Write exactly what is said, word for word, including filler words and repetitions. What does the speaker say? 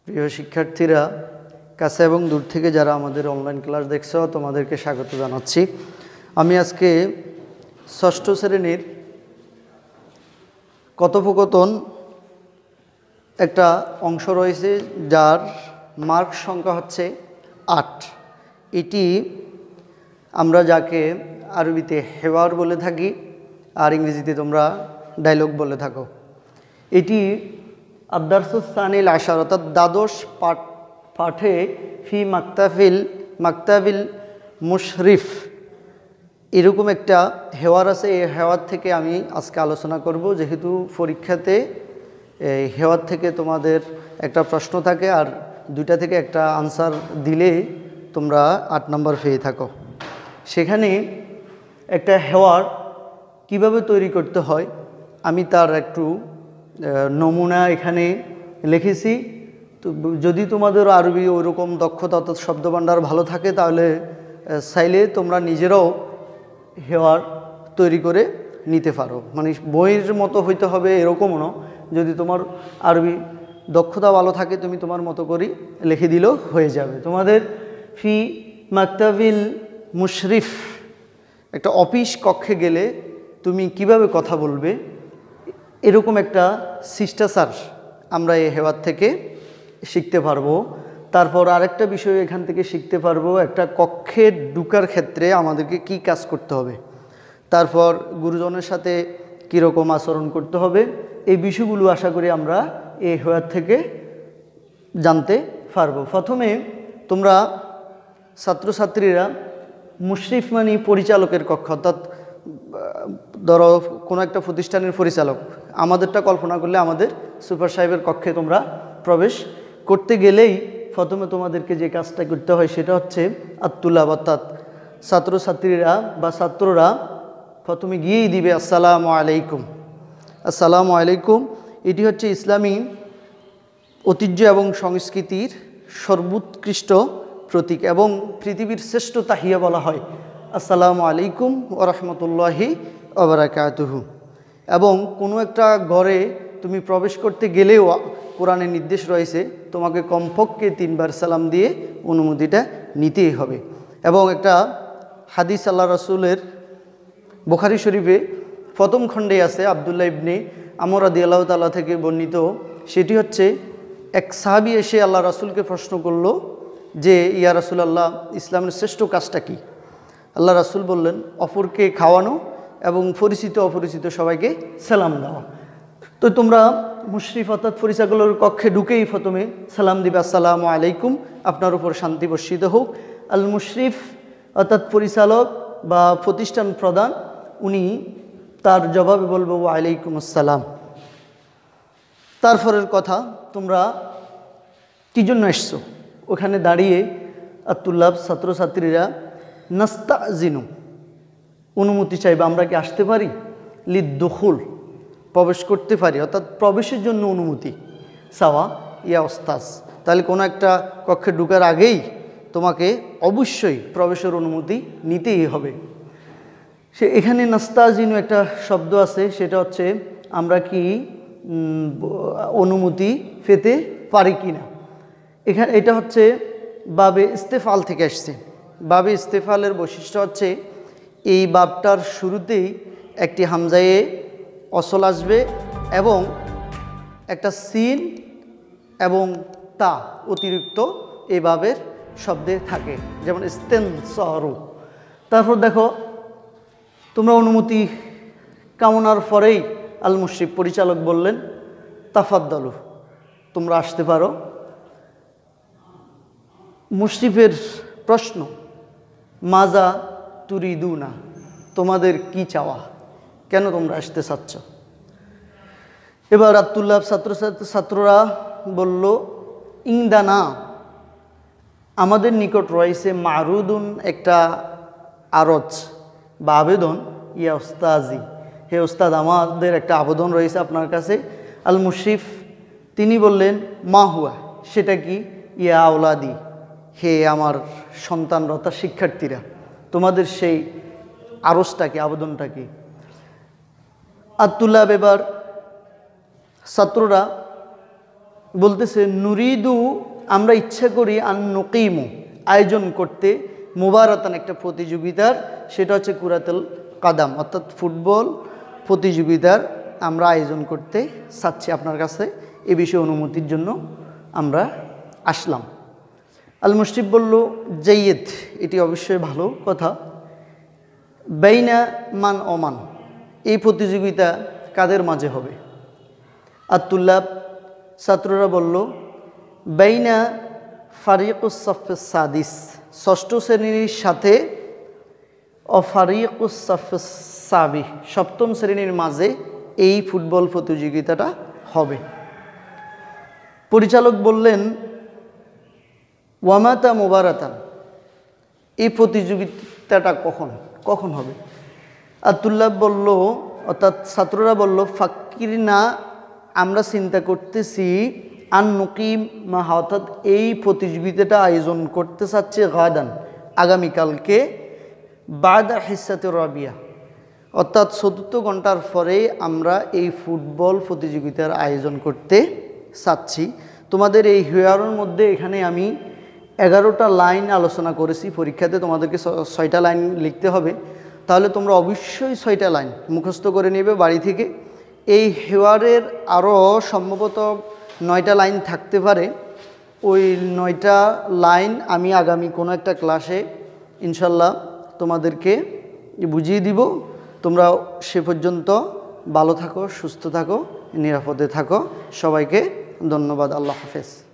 প্রিয় শিক্ষার্থীরা, কাছে এবং দূর থেকে যারা আমাদের অনলাইন ক্লাস দেখছো তোমাদেরকে স্বাগত জানাচ্ছি। আমি আজকে ষষ্ঠ শ্রেণীর কথোপকথন একটা অংশ রয়েছে যার মার্ক সংখ্যা হচ্ছে আট। এটি আমরা যাকে আরবিতে হেওয়ার বলে থাকি আর ইংরেজিতে তোমরা ডায়লগ বলে থাকো। এটি আদার্সুস সানিল আশার অর্থাৎ দ্বাদশ পাঠ পাঠে ফি মাক্তাফিল মাক্তাবিল মুশরিফ এরকম একটা হেওয়ার আছে। এই হেওয়ার থেকে আমি আজকে আলোচনা করব, যেহেতু পরীক্ষাতে এই হেওয়ার থেকে তোমাদের একটা প্রশ্ন থাকে আর দুইটা থেকে একটা আনসার দিলে তোমরা আট নম্বর পেয়ে থাকো। সেখানে একটা হেওয়ার কিভাবে তৈরি করতে হয় আমি তার একটু নমুনা এখানে লিখেছি। তো যদি তোমাদের আরবি ওইরকম দক্ষতা অর্থাৎ শব্দভাণ্ডার ভালো থাকে তাহলে চাইলে তোমরা নিজেরাও হেওয়ার তৈরি করে নিতে পারো। মানে বইয়ের মতো হইতে হবে এরকমও না, যদি তোমার আরবি দক্ষতা ভালো থাকে তুমি তোমার মতো করে লিখে দিলেও হয়ে যাবে। তোমাদের ফি মাক্তাবিল মুশরিফ একটা অফিস কক্ষে গেলে তুমি কিভাবে কথা বলবে এরকম একটা শিষ্টাচার আমরা এই হেওয়ার থেকে শিখতে পারবো। তারপর আরেকটা বিষয় এখান থেকে শিখতে পারবো, একটা কক্ষে ঢুকার ক্ষেত্রে আমাদেরকে কি কাজ করতে হবে, তারপর গুরুজনের সাথে কীরকম আচরণ করতে হবে, এই বিষয়গুলো আশা করি আমরা এই হেওয়ার থেকে জানতে পারবো। প্রথমে তোমরা ছাত্রছাত্রীরা মুশরিফ মানে পরিচালকের কক্ষ, অর্থাৎ ধরো কোনো একটা প্রতিষ্ঠানের পরিচালক, আমাদেরটা কল্পনা করলে আমাদের সুপার সাহেবের কক্ষে তোমরা প্রবেশ করতে গেলেই প্রথমে তোমাদেরকে যে কাজটা করতে হয় সেটা হচ্ছে আত্তুল্লাহ, অর্থাৎ ছাত্রছাত্রীরা বা ছাত্ররা প্রথমে গিয়েই দিবে আসসালামু আলাইকুম। আসসালামু আলাইকুম এটি হচ্ছে ইসলামী ঐতিহ্য এবং সংস্কৃতির সর্বোৎকৃষ্ট প্রতীক এবং পৃথিবীর শ্রেষ্ঠ তাহিয়া বলা হয় আসসালামু আলাইকুম ওয়া রাহমাতুল্লাহি ওয়া বারাকাতুহু। এবং কোনো একটা ঘরে তুমি প্রবেশ করতে গেলেও কোরআনের নির্দেশ রয়েছে তোমাকে কমপক্ষে তিনবার সালাম দিয়ে অনুমতিটা নিতেই হবে। এবং একটা হাদিস আল্লাহ রাসূলের বুখারী শরীফে প্রথম খণ্ডে আছে, আব্দুল্লাহ ইবনে আমর রাদিয়াল্লাহু তাআলা থেকে বর্ণিত। সেটি হচ্ছে এক সাহাবী এসে আল্লাহ রাসূলকে প্রশ্ন করল যে ইয়া রাসূলুল্লাহ, ইসলামের শ্রেষ্ঠ কাজটা কি? আল্লাহ রাসূল বললেন অপরকে খাওয়ানো এবং পরিচিত অপরিচিত সবাইকে সালাম দেওয়া। তো তোমরা মুশরিফ অর্থাৎ পরিচালকের কক্ষে ঢুকেই প্রথমে সালাম দিবে আসসালামু আলাইকুম, আপনার উপর শান্তি বর্ষিত হোক। আল মুশরিফ অর্থাৎ পরিচালক বা প্রতিষ্ঠান প্রধান, উনি তার জবাবে বলবো ওয়া আলাইকুম আসসালাম। তারপরের কথা, তোমরা কী জন্য এসছো? ওখানে দাঁড়িয়ে আত্তুল্লাহ ছাত্রছাত্রীরা নাস্তাজিনু অনুমতি চাইবে, আমরা কি আসতে পারি? লিদ্দুখুল প্রবেশ করতে পারি, অর্থাৎ প্রবেশের জন্য অনুমতি চাওয়া। ইয়া ওস্তাজ, তাহলে কোনো একটা কক্ষে ঢুকার আগেই তোমাকে অবশ্যই প্রবেশের অনুমতি নিতেই হবে। সে এখানে নাস্তাজিনু একটা শব্দ আছে, সেটা হচ্ছে আমরা কি অনুমতি পেতে পারি কি না। এখানে এটা হচ্ছে বাবে ইস্তেফাল থেকে আসছে। বাবে ইস্তেফালের বৈশিষ্ট্য হচ্ছে এই বাবটার শুরুতেই একটি হামজায়ে অসল আসবে এবং একটা সিন এবং তা অতিরিক্ত এই বাবের শব্দে থাকে, যেমন ইস্তেনসরু। তারপর দেখো তোমরা অনুমতি কামনার পরেই আল মুশরিফ পরিচালক বললেন তাফাদ্দালু, তোমরা আসতে পারো। মুশরিফের প্রশ্ন মাজা তুরিদুনা, তোমাদের কি চাওয়া, কেন তোমরা আসতে চাচ্ছ? এবার আব্দুল্লাহ ছাত্র ছাত্ররা বলল ইংদানা, আমাদের নিকট রয়েছে মারুদুন একটা আরজ বা আবেদন, ইয়া ওস্তাজি, হে ওস্তাদ আমাদের একটা আবেদন রয়েছে আপনার কাছে। আল মুশরিফ তিনি বললেন মা হুয়া, সেটা কি? ইয়া আওলাদি, হে আমার সন্তানরা অর্থাৎ শিক্ষার্থীরা, তোমাদের সেই আরজটা কি, আবেদনটা কি? আব্দুল্লাহ এবার ছাত্ররা বলতেছে নুরিদু আমরা ইচ্ছা করি আন নুকিমু আয়োজন করতে মুবারাতান একটা প্রতিযোগিতার, সেটা হচ্ছে কুরাতুল কাদাম অর্থাৎ ফুটবল প্রতিযোগিতার আমরা আয়োজন করতে চাচ্ছি আপনার কাছে, এ বিষয়ে অনুমতির জন্য আমরা আসলাম। আল মুশরিফ বলল জাইয়্যিদ, এটি অবশ্যই ভালো কথা। বাইনা মান ওমান, এই প্রতিযোগিতা কাদের মাঝে হবে? আতুল্লাব ছাত্ররা বলল বাইনা ফারিকুস সাফে সাদিস, ষষ্ঠ শ্রেণীর সাথে ও ফারিকুস সাফে সাবি, সপ্তম শ্রেণীর মাঝে এই ফুটবল প্রতিযোগিতাটা হবে। পরিচালক বললেন ওয়ামাতা মুবারাতান, এই প্রতিযোগিতাটা কখন কখন হবে? আতুল্লাহ বলল অর্থাৎ ছাত্ররা বলল ফাক্কির না, আমরা চিন্তা করতেছি আন নুকিম মাহা, অর্থাৎ এই প্রতিযোগিতাটা আয়োজন করতে চাচ্ছে গাদান আগামীকালকে, বাদা হিসাতে রাবিয়া, অর্থাৎ চতুর্থ ঘন্টার পরে আমরা এই ফুটবল প্রতিযোগিতার আয়োজন করতে চাচ্ছি। তোমাদের এই হিয়ারের মধ্যে এখানে আমি এগারোটা লাইন আলোচনা করেছি, পরীক্ষাতে তোমাদেরকে ছয়টা লাইন লিখতে হবে, তাহলে তোমরা অবশ্যই ছয়টা লাইন মুখস্থ করে নেবে বাড়ি থেকে। এই হেওয়ারের আরও সম্ভবত নয়টা লাইন থাকতে পারে, ওই নয়টা লাইন আমি আগামী কোনো একটা ক্লাসে ইনশাল্লাহ তোমাদেরকে বুঝিয়ে দিব। তোমরা সে পর্যন্ত ভালো থাকো, সুস্থ থাকো, নিরাপদে থাকো। সবাইকে ধন্যবাদ। আল্লাহ হাফেজ।